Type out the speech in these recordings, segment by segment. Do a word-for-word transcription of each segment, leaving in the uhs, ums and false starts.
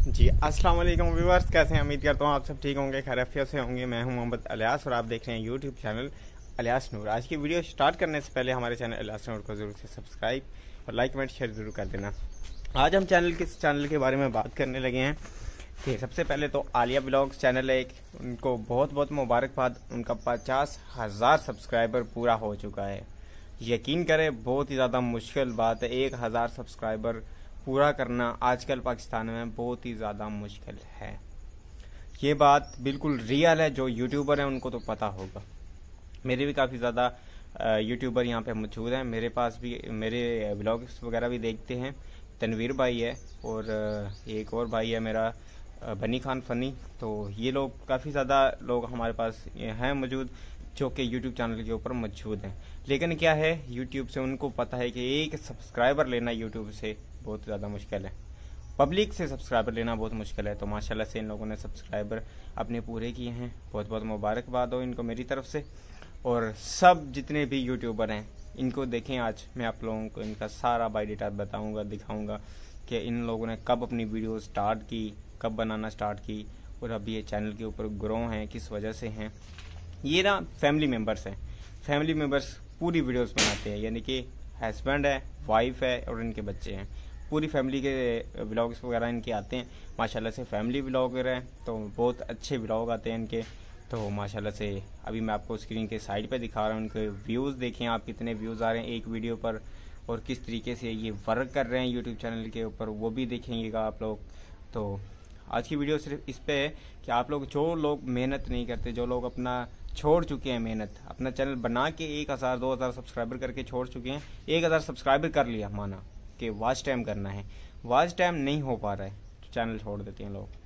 जी अस्सलाम वालेकुम व्यूअर्स, कैसे हैं? उम्मीद करता हूँ आप सब ठीक होंगे, खैरियत से होंगे। मैं हूं मोहम्मद अलियास और आप देख रहे हैं यूट्यूब चैनल अलियास नूर। आज की वीडियो स्टार्ट करने से पहले हमारे चैनल अलियास नूर को ज़रूर से सब्सक्राइब और लाइक कमेंट शेयर ज़रूर कर देना। आज हम चैनल किस चैनल के बारे में बात करने लगे हैं कि सबसे पहले तो आलिया ब्लॉग्स चैनल है एक, उनको बहुत बहुत मुबारकबाद। उनका पचास हज़ार सब्सक्राइबर पूरा हो चुका है। यकीन करें, बहुत ही ज़्यादा मुश्किल बात है। एक हज़ार सब्सक्राइबर पूरा करना आजकल पाकिस्तान में बहुत ही ज़्यादा मुश्किल है। ये बात बिल्कुल रियल है। जो यूट्यूबर हैं उनको तो पता होगा। मेरे भी काफ़ी ज़्यादा यूट्यूबर यहाँ पे मौजूद हैं। मेरे पास भी मेरे ब्लॉग्स वगैरह भी देखते हैं। तनवीर भाई है और अ, एक और भाई है मेरा, अ, बनी खान फ़नी। तो ये लोग काफ़ी ज़्यादा लोग हमारे पास ये हैं मौजूद, जो कि यूट्यूब चैनल के ऊपर मौजूद हैं। लेकिन क्या है, यूट्यूब से उनको पता है कि एक सब्सक्राइबर लेना यूट्यूब से बहुत ज़्यादा मुश्किल है। पब्लिक से सब्सक्राइबर लेना बहुत मुश्किल है। तो माशाल्लाह से इन लोगों ने सब्सक्राइबर अपने पूरे किए हैं। बहुत बहुत मुबारकबाद हो इनको मेरी तरफ से। और सब जितने भी यूट्यूबर हैं इनको देखें, आज मैं आप लोगों को इनका सारा बायोडाटा बताऊंगा, दिखाऊंगा कि इन लोगों ने कब अपनी वीडियो स्टार्ट की, कब बनाना स्टार्ट की, और अभी ये चैनल के ऊपर ग्रो हैं किस वजह से हैं। ये ना फैमिली मेम्बर्स हैं। फैमिली मेम्बर्स पूरी वीडियोस बनाते हैं, यानी कि हस्बैंड है, वाइफ है और इनके बच्चे हैं। पूरी फैमिली के व्लॉग्स वगैरह इनके आते हैं। माशाल्लाह से फैमिली व्लॉगर हैं, तो बहुत अच्छे व्लॉग आते हैं इनके। तो माशाल्लाह से अभी मैं आपको स्क्रीन के साइड पे दिखा रहा हूँ। इनके व्यूज़ देखें आप, कितने व्यूज़ आ रहे हैं एक वीडियो पर, और किस तरीके से ये वर्क कर रहे हैं यूट्यूब चैनल के ऊपर, वो भी देखेंगेगा आप लोग। तो आज की वीडियो सिर्फ इस पे है कि आप लोग, जो लोग मेहनत नहीं करते, जो लोग अपना छोड़ चुके हैं मेहनत, अपना चैनल बना के एक हज़ार दो हज़ार सब्सक्राइबर करके छोड़ चुके हैं। एक हज़ार सब्सक्राइबर कर लिया, माना कि वॉच टाइम करना है, वॉच टाइम नहीं हो पा रहा है तो चैनल छोड़ देते हैं लोग।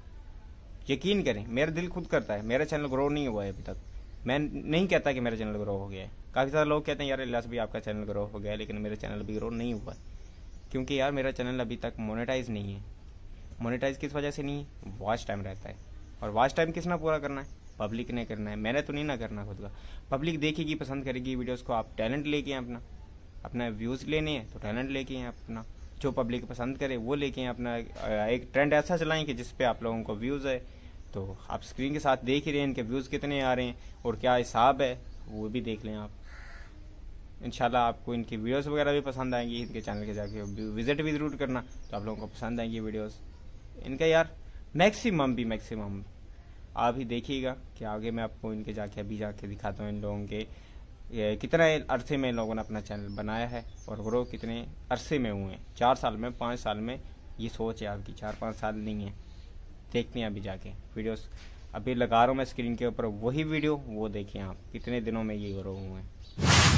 यकीन करें, मेरा दिल खुद करता है, मेरा चैनल ग्रो नहीं हुआ है अभी तक। मैं नहीं कहता कि मेरा चैनल ग्रो हो गया है। काफ़ी सारे लोग कहते हैं यार इलियास भी आपका चैनल ग्रो हो गया है, लेकिन मेरा चैनल अभी ग्रो नहीं हुआ है। क्योंकि यार मेरा चैनल अभी तक मोनेटाइज नहीं है। मोनेटाइज किस वजह से नहीं है? वॉच टाइम रहता है। और वॉच टाइम किसने पूरा करना है? पब्लिक ने करना है। मैंने तो नहीं ना करना खुद का। पब्लिक देखेगी, पसंद करेगी वीडियोस को। आप टैलेंट लेके हैं अपना, अपना व्यूज़ लेने हैं तो टैलेंट लेके हैं अपना। जो पब्लिक पसंद करे वो लेके हैं अपना। एक ट्रेंड ऐसा चलाएं कि जिस पे आप लोगों को व्यूज़ है। तो आप स्क्रीन के साथ देख ही रहे हैं इनके व्यूज़ कितने आ रहे हैं और क्या हिसाब है, वो भी देख लें आप। इंशाल्लाह आपको इनकी वीडियोस वगैरह भी पसंद आएंगी। इनके चैनल के जाके विजिट भी ज़रूर करना, तो आप लोगों को पसंद आएंगी वीडियोस इनका यार। मैक्सिमम भी मैक्सिमम आप ही देखिएगा कि आगे मैं आपको इनके जाके अभी जाके दिखाता हूँ इन लोगों के ये कितना अरसे में इन लोगों ने अपना चैनल बनाया है और ग्रो कितने अरसे में हुए हैं। चार साल में, पाँच साल में, ये सोच है आपकी। चार पाँच साल नहीं है। देखते हैं अभी जाके वीडियोस। अभी लगा रहा हूँ मैं स्क्रीन के ऊपर वही वीडियो, वो देखिए आप कितने दिनों में ये ग्रो हुए हैं।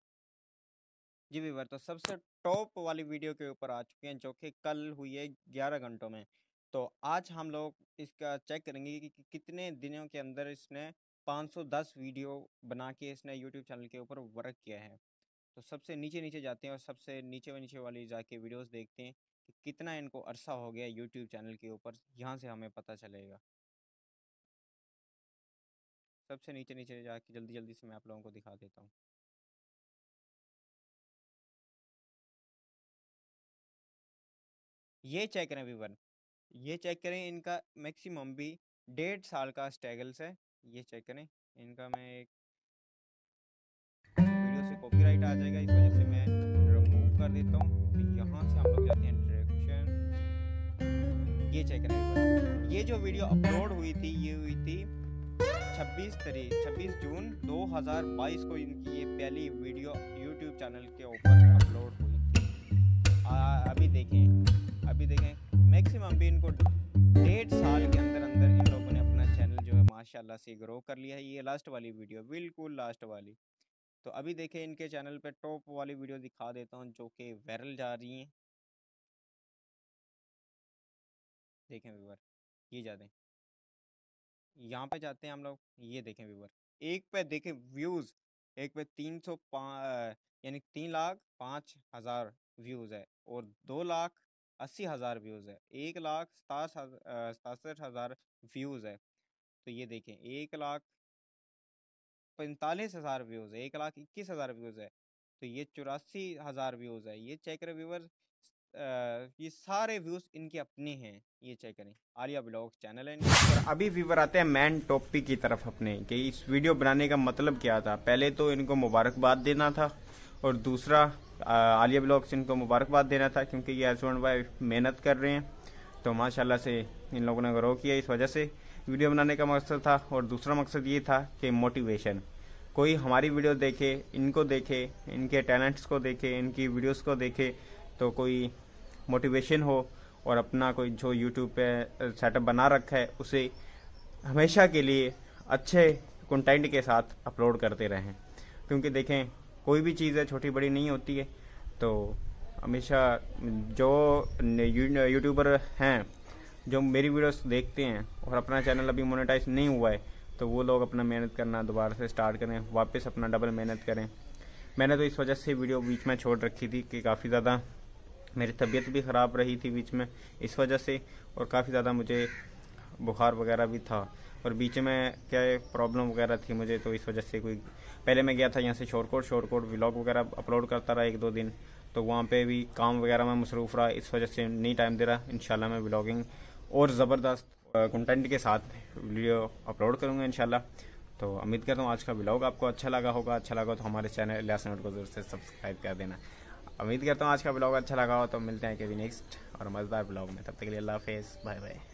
जी वीवर, तो सबसे टॉप वाली वीडियो के ऊपर आ चुके हैं, जो कि कल हुई है ग्यारह घंटों में। तो आज हम लोग इसका चेक करेंगे कि, कि कितने दिनों के अंदर इसने पाँच सौ दस वीडियो बना के इसने यूट्यूब चैनल के ऊपर वर्क किया है। तो सबसे नीचे नीचे जाते हैं और सबसे नीचे नीचे वाली जाके वीडियोस देखते हैं कि कितना इनको अरसा हो गया यूट्यूब चैनल के ऊपर। यहाँ से हमें पता चलेगा। सबसे नीचे नीचे जाके जल्दी जल्दी से मैं आप लोगों को दिखा देता हूँ। ये चेक करें वीवर, ये चेक करें इनका मैक्सिमम भी डेढ़ साल का स्ट्रगल्स है। ये चेक करें इनका। मैं एक वीडियो से कॉपीराइट आ जाएगा, इस वजह से मैं रिमूव कर देता हूँ। तो यहाँ से हम लोग जाते हैं डायरेक्शन। ये चेक करें वीवर, ये जो वीडियो अपलोड हुई थी ये हुई थी छब्बीस तारीख छब्बीस जून दो हज़ार बाईस को। इनकी ये पहली वीडियो यूट्यूब चैनल के ऊपर अपलोड हुई थी। आ, अभी देखें, अभी देखें मैक्सिमम भी इनको डेढ़ साल के अंदर अंदर इन लोगों ने अपना चैनल जो है माशाल्लाह से ग्रो कर लिया है। ये लास्ट वाली वीडियो, बिल्कुल लास्ट वाली। तो अभी देखें इनके चैनल पे टॉप वाली वीडियो दिखा देता हूँ जो कि वायरल जा रही हैं। देखें व्यूवर, ये जा दें, यहाँ पे जाते हैं हम लोग। ये देखें व्यूवर, एक पे देखें व्यूज़, एक पे तीन सौ यानी तीन लाख पाँच हज़ार व्यूज़ है, और दो लाख अस्सी हज़ार व्यूज़ है, एक लाख सतास सतासठ हज़ार व्यूज़ है। तो ये देखें एक लाख पैंतालीस हज़ार व्यूज़ है, एक लाख इक्कीस हज़ार व्यूज़ है। तो ये चौरासी हज़ार व्यूज़ है। ये चेक रहे व्यूवर, ये सारे व्यूज इनके अपने हैं, ये चेक करें, आलिया ब्लॉग चैनल है इनका। और अभी व्यूवर आते हैं मेन टॉपिक की तरफ अपने, कि इस वीडियो बनाने का मतलब क्या था। पहले तो इनको मुबारकबाद देना था, और दूसरा आलिया ब्लॉग्स इनको मुबारकबाद देना था, क्योंकि ये हस्बैंड वाइफ मेहनत कर रहे हैं, तो माशाल्लाह से इन लोगों ने ग्रो किया, इस वजह से वीडियो बनाने का मकसद था। और दूसरा मकसद ये था कि मोटिवेशन, कोई हमारी वीडियो देखे, इनको देखे, इनके टैलेंट्स को देखे, इनकी वीडियोस को देखे, तो कोई मोटिवेशन हो, और अपना कोई जो यूट्यूब पे सेटअप बना रखा है उसे हमेशा के लिए अच्छे कंटेंट के साथ अपलोड करते रहें। क्योंकि देखें, कोई भी चीज़ है छोटी बड़ी नहीं होती है, तो हमेशा जो यूट्यूबर हैं जो मेरी वीडियोस देखते हैं और अपना चैनल अभी मोनेटाइज नहीं हुआ है, तो वो लोग अपना मेहनत करना दोबारा से स्टार्ट करें, वापस अपना डबल मेहनत करें। मैंने तो इस वजह से वीडियो बीच में छोड़ रखी थी कि काफ़ी ज़्यादा मेरी तबीयत भी ख़राब रही थी बीच में इस वजह से, और काफ़ी ज़्यादा मुझे बुखार वगैरह भी था, और बीच में क्या प्रॉब्लम वगैरह थी मुझे, तो इस वजह से कोई पहले मैं गया था यहाँ से शोरकोट शोरकोट व्लॉग वगैरह अपलोड करता रहा एक दो दिन, तो वहाँ पे भी काम वगैरह में मसरूफ़ रहा, इस वजह से नहीं टाइम दे रहा। इंशाल्लाह मैं व्लॉगिंग और ज़बरदस्त कंटेंट के साथ वीडियो अपलोड करूँगा इंशाल्लाह। तो उम्मीद करता हूँ आज का व्लॉग आपको अच्छा लगा होगा। अच्छा लगा तो हमारे चैनल इलियास नूर को जरूर से सब्सक्राइब कर देना। उम्मीद करता हूँ आज का व्लॉग अच्छा लगा हो, तो मिलते हैं कभी नेक्स्ट और मज़ेदार व्लॉग में। तब तक के लिए अल्लाह हाफिज़, बाय बाय।